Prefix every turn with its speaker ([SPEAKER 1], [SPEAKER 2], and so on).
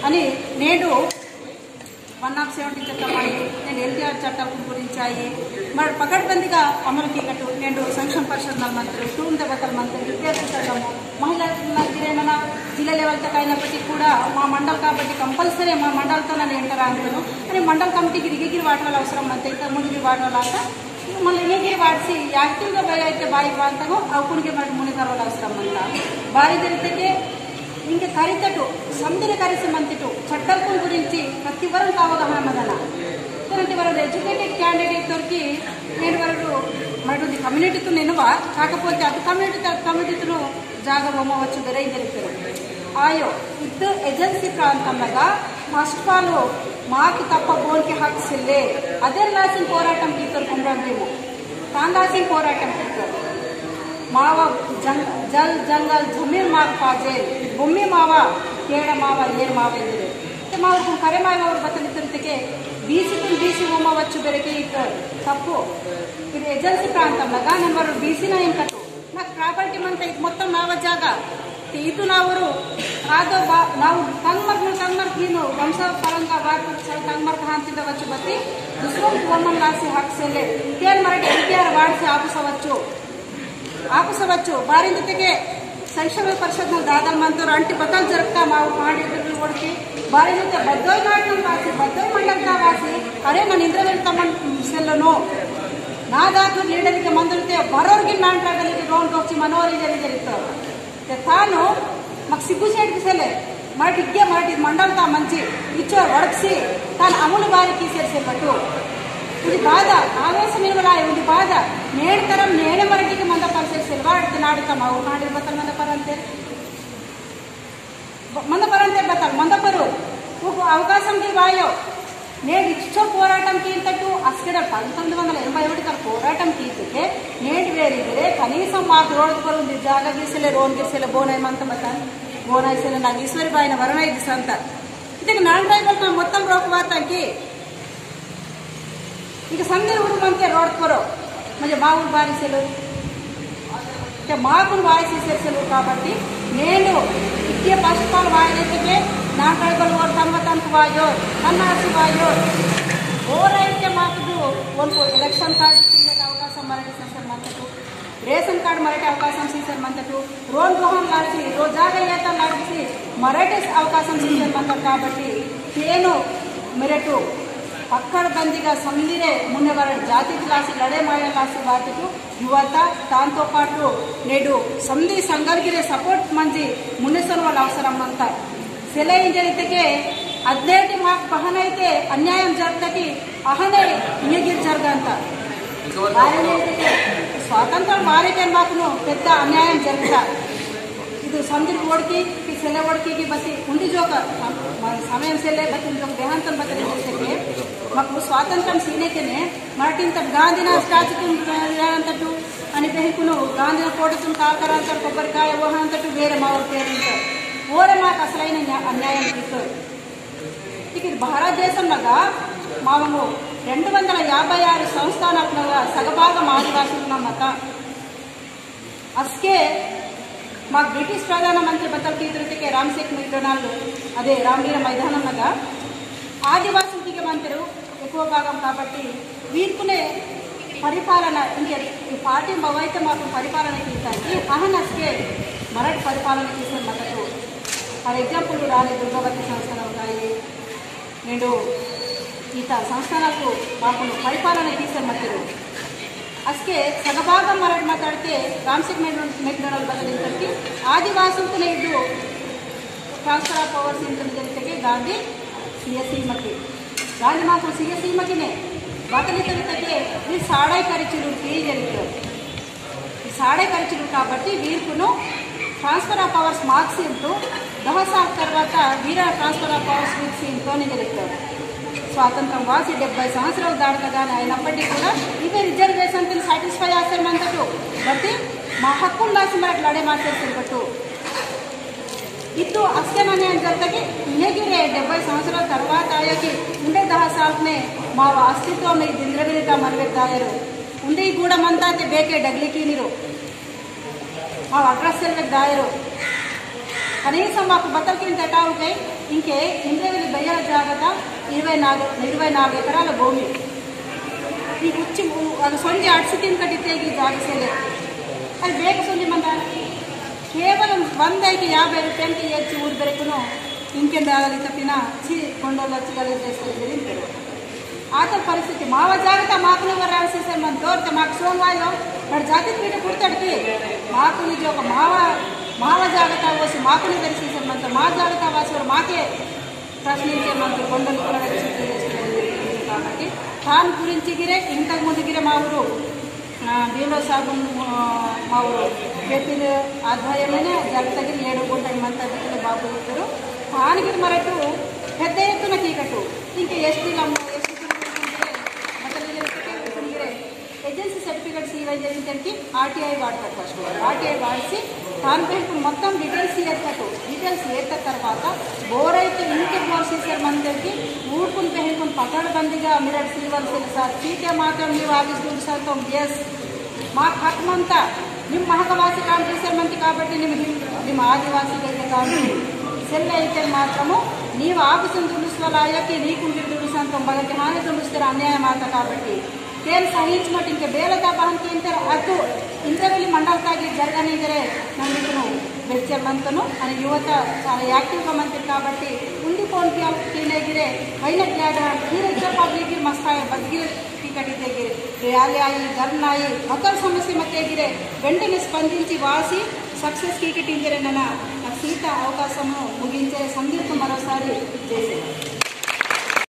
[SPEAKER 1] అని నేడు 170 చట్టం నేను ఎన్టీఆర్ చట్టం గురించి అయ్యి మరి పకడ్బందీగా అమలుకి గట్టు నేను సంక్షేమ పరిషత్ మంత్రి టూన్ దెబ్బతల మంత్రి విద్యార్థి చట్టము మహిళల గిరేన జిల్లా లెవెల్ తక్ అయినప్పటికీ కూడా మా మండల్ కాబట్టి కంపల్సరీ మా మండలతో నేను ఎంటర్ ఆగుతాను అని మండల కమిటీకి రిగిగిరి వాటాల అవసరం అంతే ఇంత ముందుకి వాటాలంతా మళ్ళీ రిగిగిరి వాడిసి యాక్టివ్గా అయితే బాయి ప్రాంతము అవుకునికి మనకి ముని తర్వాత అవసరం అంతా బారి జరిగితే ఇంకా కరితటు సంధిని కరిసి మంతిటు చట్టం గురించి ప్రతి వరం అవగాహన మదన ఎందుకంటే వారు ఎడ్యుకేటెడ్ క్యాండిడేట్ దొరికి నేను వరకు మరి కమ్యూనిటీతో నెనువా కాకపోతే అటు కమ్యూనిటీతో జాగా బొమ్మవచ్చు బెరై జరుగుతారు ఆయో ఇద్దరు ఏజెన్సీ ప్రాంతంలో ఫస్ట్ ఆఫ్ ఆల్ మాకు తప్ప బోన్కి హక్కు సిల్లే అదే రాసిన పోరాటం గీతలు కొండేమో తాను రాసిన పోరాటం గీతలు మావ జల్ జంగల్ జమీన్ మాకు పాజే భూమి మావ కేడ మావ ఏడు మావ ಎಂದರೆ మాకు కరే మావ ಅವರು బతలితురికే బీసీ ఉమ్మవచ్చు బెరకి తప్పు ఇది ఏజెన్సీ ప్రాంతంలో నెంబర్ బీసీన ఇంకటు నాకు ప్రాపర్టీ మంతా ఇది మొత్తం నావ జాగా ಇದು ನಾವು ಆದೋ ನಾವು ಕಂಗ್ಮರ್ಕ್ ನೀನು ವಂಶ ಪರಂಗ ಕಂಗ್ಮರ್ಕ್ ಹಾಂತಿಂದ వచ్చు బట్టి దుస్వం వమ్మం రాసి హక్సెలే కేర్ మరటి ఎన్టీఆర్ వాడిసి ఆపుసవచ్చు ಬಾರಿಂದ ತೆಗೆ ಸಂಕ್ಷೇಮ ಪರಿಷತ್ನ ದಾದಲ್ ಮಂತರು ಅಂಟಿ ಬದಲ್ ಜರುಗ್ತಾ ಮಾವು ಮಾಡಿದ್ರು ಕೊಡ್ತಿ ಬಾರಿಂದ ಬದ್ದೋಯ್ ನಾಟಕ ರಾಸಿ ಬದ್ದೋಯ್ ಮಂಡಲದ ರಾಸಿ ಅರೆ ನಾನು ಇಂದ್ರವೇಲ್ ತಮ್ಮನ್ ಸೆಲ್ಲನು నా దాకా లీడర్కి మందులతో బరోర్కి నాంటాగలిగి రోన్ వచ్చి మనోరి జరుగుతారు తాను మాకు సిగ్గుచేటికి సెల్లే మరటి మండలతో మంచి ఇచ్చో వడక్సి తాను అమలు బారికి సేర్సేపట్టు ఇది బాధ ఆవేశం నిలవలాయ ఇది బాధ నేడు తరం నేనే మరటికి మంద పరిసేసి వాడితే నాడుతాం అవు నాడి బతలు మందపరంతే బతలు మందపరు అవకాశం వాయో నేడు ఇచ్చో పోరాటం కీంతట్టు అస్కడ 1981 పోరాటం కీంతే నేటి వేరిದ್ರೆ కనీసం మాకు రోడ్ पर ఉంది జాగా గీసలే రోన్ గీసలే బోనై మంత బతాన్ బోనై సెల నా ఈశ్వరి బాయిన వరణై దిసంత ಇದಕ್ಕೆ ನಾನ್ ಡ್ರೈವರ್ ನಾ ಮೊತ್ತಂ ರೋಕವಾತಂಕಿ ಈಗ ಸಂದೆ ಊರು ಮಂತೆ ರೋಡ್ ಕೊರೋ म्हणजे మావులు బారిసెలు అంటే మాకులు వాయిసేసేసెలు కాబట్టి నేను ఇచ్చే పశుపాలు వాయినైతే నా డ్రైవర్ ఓర్ తమ్మతనకు వాయో అన్నాసి వాయో ఓరైతే మాకు ಒಂದು ಎಲೆಕ್ಷನ್ ಕಾರ್ಡ್ ಸೀಸರ್ ಅವಕಾಶ ಮರಟಿ ಸೀಸರ್ ಮಂತಟು ರೇಷನ್ ಕಾರ್ಡ್ ಮರಟಿ ಅವಕಾಶ ಸೀಸರ್ ಮಂತಟು రోడ్ గోహం లాసి రోజాగా ఏత లాడిసి మరటి అవకాశం సీసర్ మంతట కాబట్టి నేను మెరటు పక్కడబందీగా సందిరే మున్నెవర జాతికి లాసి లడే మాయ లాసి వాటికు యువత దాంతో పాటు నేడు సంధి సంఘర్గిరే సపోర్ట్ మంచి మున్నెసన్ వాళ్ళ అవసరం అంతా సెలైన్ జరిగితే అద్దేటి మాకు పహనైతే అన్యాయం జరుగుతుంది అహనే ఇయగిరి జరగంత స్వాతంత్రం వారికే మాకు పెద్ద అన్యాయం జరుగుతా ಇದು ಸಂದಿನ ಓಡ್ಕಿ ಸೆಲೆ ಓಡ್ಕಿಗೆ ಬತ್ತಿ ಉಂಡಿ ಜೋಕ ಸಮಯ ಸೆಲೆ ಬತ್ತಿ ಜೋಕ ದೇಹಾಂತರ ಬತ್ತಲಿಗೆ మాకు స్వాతంత్రం సీనైతేనే మరటింత గాంధీన స్టాచ్యూ అంతట్టు అని పెంకును గాంధీన కోటను కాకరాంతరు కొబ్బరికాయ ఓహ అంతట్టు వేరే మా ఊరి పేరు ఓరే మాకు అసలైన అన్యాయం తీస్తారు ఇక ఇది భారతదేశంలో మాము 256 సంస్థానాత్మక సగభాగం ఆదివాసులున్న మత అస్కే మాకు బ్రిటిష్ ప్రధానమంత్రి బతల్కి తిరుతికే రామ్సేక్ మెక్డొనాల్డ్ అదే రామ్లీల మైదానంగా ఆదివాసులకి మంత్రులు ఎక్కువ భాగం కాబట్టి వీర్కునే పరిపాలన ఇంకే ఈ పార్టీ బవైతే మాకు పరిపాలన తీసానికి అహనస్కే మరటి పరిపాలన చేసే మద్దతు ఫర్ ఎగ్జాంపుల్ రాని దుర్గవతి సంస్థలు ఉన్నాయి నేను ఈత సంస్థలకు మాకు పరిపాలన తీసే మద్దతు అస్కే సగభాగం మరటి మాట్లాడితే రామ్సేక్ మెక్డొనాల్డ్ బదలించడానికి ఆదివాసులతో ఇటు ట్రాన్స్ఫర్ ఆఫ్ పవర్స్ ఇంటర్ జరిగితే గాంధీ సిఎస్ఈమకి గాంధీ మాకు సిఎస్ఈమకినే బతలి తెలితే ఈ సాడై ఖర్చులు జరుగుతారు ఈ సాడై ఖర్చులు కాబట్టి వీర్కును transfer of powers marks into 10 సార్లు తర్వాత వీర ట్రాన్స్ఫర్ ఆఫ్ పవర్స్ వీక్స్ ఇంట్లోనే జరుగుతారు స్వాతంత్రం వాసి 70 సంవత్సరాలు దాటగానే అయినప్పటికీ కూడా ఇవే రిజర్వేషన్ సాటిస్ఫై చేస్తామంతటు బట్టి మా హక్కులు రాసి మనకు లడే మాట్లాడుతున్నట్టు ఇటు అస్కేననే జరుగుతాకి ఇయగిరే 70 సంవత్సరాల తర్వాత ఆయకి ఉండే 10 సాల్నే మా అస్తిత్వం ఈ దింద్రవిరిత మరవెత్తాయరు ఉండే గూడమంతా ಬೇಕೆ ಡಗ್ಲಿಕ್ಕಿ ನೀರು మా అడ్రస్ దాయరు కనీసం మాకు బతలకింత ఎటావుకై ఇంకే ఇంద్రవెల్లి బయ్యాల జాగ్రత్త 24 ఎకరాల భూమి ಈ ಹುಚ್ಚಿ ಅದು ಸಂಜೆ ಅಡ್ಸಿನ ಕಟ್ಟಿದ್ದೇಗಿ ಜಾಗಿಸಲೇ ಅದು ಬೇಗ ಸಂಜೆ ಮಂದ ಕೇವಲ 150 ರೂಪಾಯಿಗೆ ಹೆಚ್ಚು ಊರ್ಬೇಕು ఇంకెందాగలి తప్పిన కొండలు వచ్చి కలిసి చేస్తారు ఆత పరిస్థితి మావ జాగ్రత్త మాకు రాసేసారు మన తోరితే మాకు సోమవారం వాడు జాతి పీట పుడతాడికి మాకు నిజం ఒక మావ జాగ్రత్త వచ్చి మాకుని తెలిసేసారు మనతో మా జాగ్రత్త వాసి మాకే ప్రశ్నించే మనతో కొండలు కూడా కాబట్టి దాని గురించి గిరే ఇంతకు ముందు గిరే మా ఊరు భీమరావు సాగు మా ఊరు వ్యక్తులు ఆధ్వర్యంలోనే జగతగిరి 7 గుంటల మంది అధికారులు బాబు చెప్తారు దానికి మరటు పెద్ద ఎత్తున కీకట్టు ఇంకా ఎస్టీలు ఏజెన్సీ సర్టిఫికేట్స్ ఇవన్నీ చేయించడానికి ఆర్టీఐ వాడతారు ఫస్ట్ ఆర్టీఐ వాడిసి దానిపై మొత్తం డీటెయిల్స్ ఏర్త తర్వాత బోర్ అయితే ఇంకే బోర్ చేశారు మన దగ్గరికి ఊరుకుని పెళ్ళుకుని పకడ్బందీగా మీరు శ్రీవల్సలు సార్ చీటే మాత్రం ನೀವು ఆఫీస్ ದುಡ್ಡು ఎస్ మా హక్మంతా ನಿಮ್ಮ మహకవాసి కామ్ చేశారు మంది కాబట్టి ನಿಮ್ಮ ఆదివాసీలైతే కాదు సెల్ అయితే మాత్రము ನೀವು ఆఫీసును దుడుసుకోవాలకి నీకు మీరు దుడుసంతం బలకి హాని దుడుస్తారు అన్యాయం ఆత కాబట్టి తేలు సహించినట్టు ఇంకా ಬೇಲದ ಬಹಂತಿ ಅಂತಾರೆ ಅದು ఇంద్రవెల్లి మండలతాಗಿ జరగనిగరే నన్ను ಬೆಚ್ಚಮಂತನು అని యువత చాలా యాక్టివ్గా మంత్రి కాబట్టి ఉండిపోయి తినేగిరే వైనగ్యాడ हीरे पब्लिक मस्ताय बदगिरे टिकटिते ర్యాలీ అయ్యి ధర్నా అయ్యి మొత్తం సమస్య మధ్యగిరే వెంటనే స్పందించి వాసి సక్సెస్ టికెట్ ఇంజరేనన్న సీత అవకాశము ముగించే సందీప్ మరోసారి చేసేది